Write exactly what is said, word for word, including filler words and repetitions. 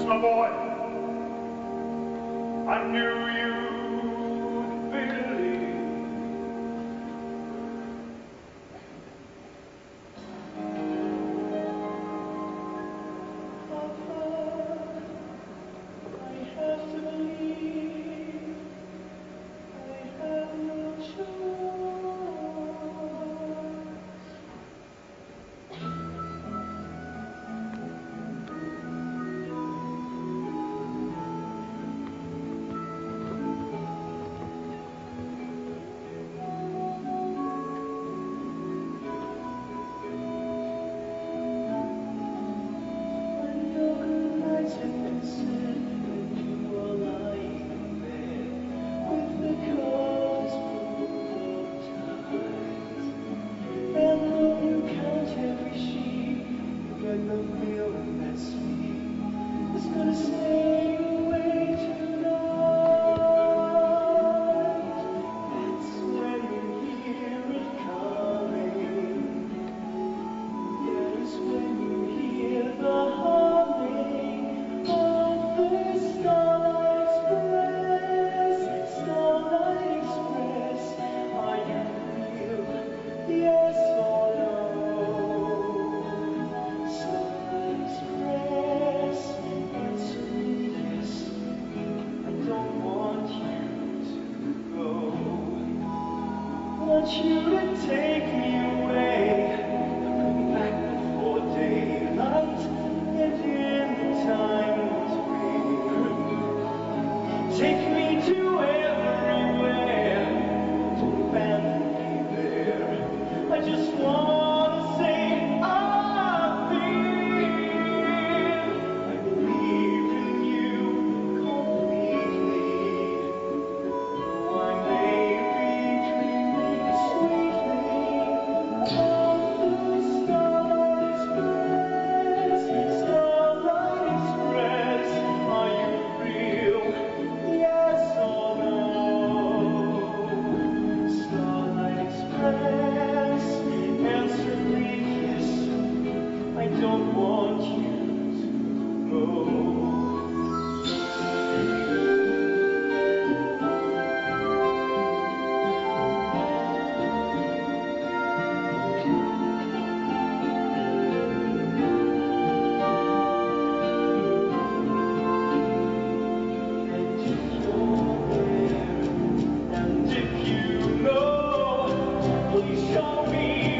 my boy. I knew you'd believe. Papa, I have to believe. I have no choice. I want you to take me away, bring back before daylight, and in the time between, take me to everywhere, don't abandon me there. I just want to say I feel, I believe in you completely. I may be dreaming sweetly of the Starlight Express. Starlight Express, are you real? Yes or no? Starlight Express, answer me yes. I don't want you to go. Please show me